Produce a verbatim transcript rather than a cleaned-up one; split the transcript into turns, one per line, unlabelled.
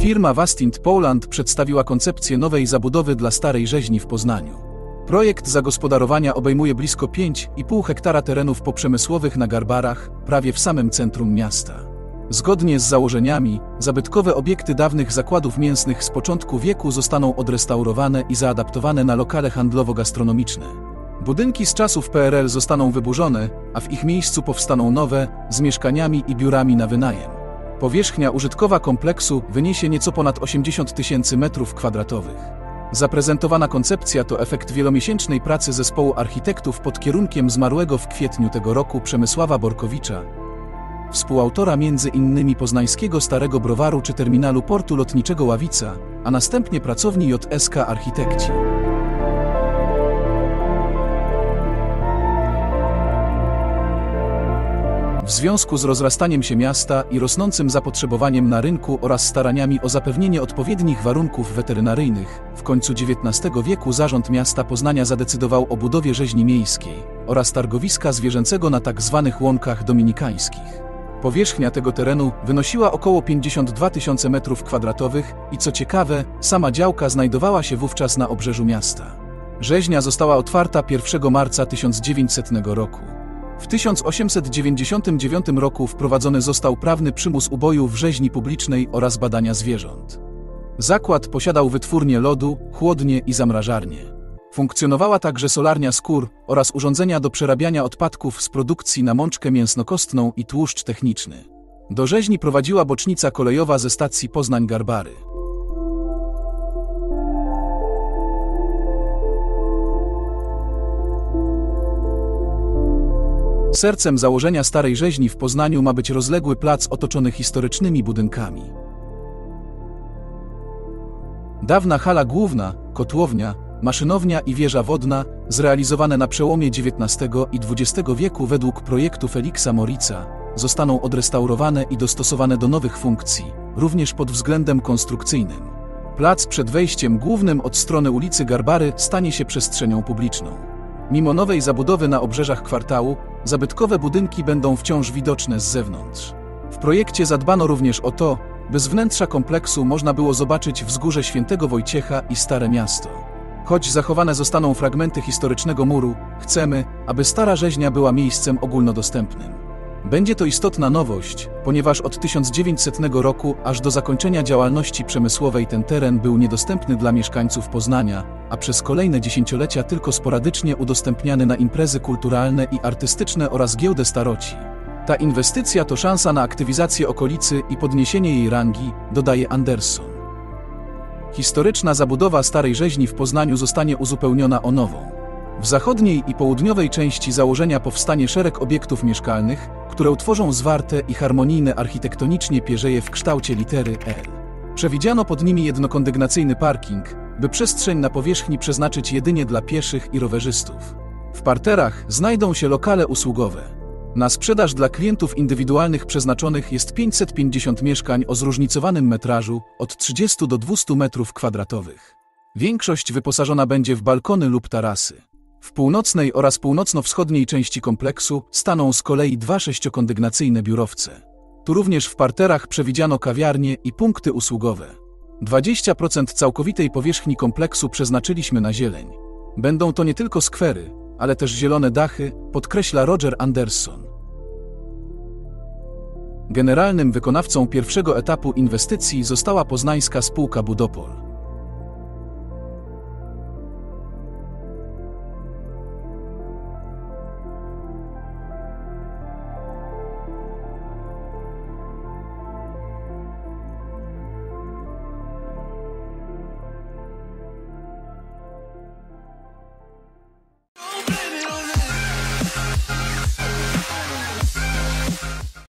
Firma Westint Poland przedstawiła koncepcję nowej zabudowy dla Starej Rzeźni w Poznaniu. Projekt zagospodarowania obejmuje blisko pięć i pół hektara terenów poprzemysłowych na Garbarach, prawie w samym centrum miasta. Zgodnie z założeniami, zabytkowe obiekty dawnych zakładów mięsnych z początku wieku zostaną odrestaurowane i zaadaptowane na lokale handlowo-gastronomiczne. Budynki z czasów P R L zostaną wyburzone, a w ich miejscu powstaną nowe, z mieszkaniami i biurami na wynajem. Powierzchnia użytkowa kompleksu wyniesie nieco ponad osiemdziesiąt tysięcy metrów kwadratowych. Zaprezentowana koncepcja to efekt wielomiesięcznej pracy zespołu architektów pod kierunkiem zmarłego w kwietniu tego roku Przemysława Borkowicza, współautora między innymi poznańskiego Starego Browaru czy terminalu portu lotniczego Ławica, a następnie pracowni J S K Architekci. W związku z rozrastaniem się miasta i rosnącym zapotrzebowaniem na rynku oraz staraniami o zapewnienie odpowiednich warunków weterynaryjnych, w końcu dziewiętnastego wieku Zarząd Miasta Poznania zadecydował o budowie rzeźni miejskiej oraz targowiska zwierzęcego na tzw. łąkach dominikańskich. Powierzchnia tego terenu wynosiła około pięćdziesiąt dwa tysiące metrów kwadratowych i co ciekawe, sama działka znajdowała się wówczas na obrzeżu miasta. Rzeźnia została otwarta pierwszego marca tysiąc dziewięćsetnego roku. W tysiąc osiemset dziewięćdziesiątym dziewiątym roku wprowadzony został prawny przymus uboju w rzeźni publicznej oraz badania zwierząt. Zakład posiadał wytwórnię lodu, chłodnię i zamrażarnię. Funkcjonowała także solarnia skór oraz urządzenia do przerabiania odpadków z produkcji na mączkę mięsnokostną i tłuszcz techniczny. Do rzeźni prowadziła bocznica kolejowa ze stacji Poznań-Garbary. Sercem założenia Starej Rzeźni w Poznaniu ma być rozległy plac otoczony historycznymi budynkami. Dawna hala główna, kotłownia, maszynownia i wieża wodna, zrealizowane na przełomie dziewiętnastego i dwudziestego wieku według projektu Feliksa Moritza, zostaną odrestaurowane i dostosowane do nowych funkcji, również pod względem konstrukcyjnym. Plac przed wejściem głównym od strony ulicy Garbary stanie się przestrzenią publiczną. Mimo nowej zabudowy na obrzeżach kwartału, zabytkowe budynki będą wciąż widoczne z zewnątrz. W projekcie zadbano również o to, by z wnętrza kompleksu można było zobaczyć wzgórze Świętego Wojciecha i Stare Miasto. Choć zachowane zostaną fragmenty historycznego muru, chcemy, aby Stara Rzeźnia była miejscem ogólnodostępnym. Będzie to istotna nowość, ponieważ od tysiąc dziewięćsetnego roku aż do zakończenia działalności przemysłowej ten teren był niedostępny dla mieszkańców Poznania, a przez kolejne dziesięciolecia tylko sporadycznie udostępniany na imprezy kulturalne i artystyczne oraz giełdę staroci. Ta inwestycja to szansa na aktywizację okolicy i podniesienie jej rangi, dodaje Anderson. Historyczna zabudowa Starej Rzeźni w Poznaniu zostanie uzupełniona o nową. W zachodniej i południowej części założenia powstanie szereg obiektów mieszkalnych, które utworzą zwarte i harmonijne architektonicznie pierzeje w kształcie litery L. Przewidziano pod nimi jednokondygnacyjny parking, by przestrzeń na powierzchni przeznaczyć jedynie dla pieszych i rowerzystów. W parterach znajdą się lokale usługowe. Na sprzedaż dla klientów indywidualnych przeznaczonych jest pięćset pięćdziesiąt mieszkań o zróżnicowanym metrażu od trzydziestu do dwustu metrów kwadratowych. Większość wyposażona będzie w balkony lub tarasy. W północnej oraz północno-wschodniej części kompleksu staną z kolei dwa sześciokondygnacyjne biurowce. Tu również w parterach przewidziano kawiarnie i punkty usługowe. dwadzieścia procent całkowitej powierzchni kompleksu przeznaczyliśmy na zieleń. Będą to nie tylko skwery, ale też zielone dachy, podkreśla Roger Anderson. Generalnym wykonawcą pierwszego etapu inwestycji została poznańska spółka Budopol.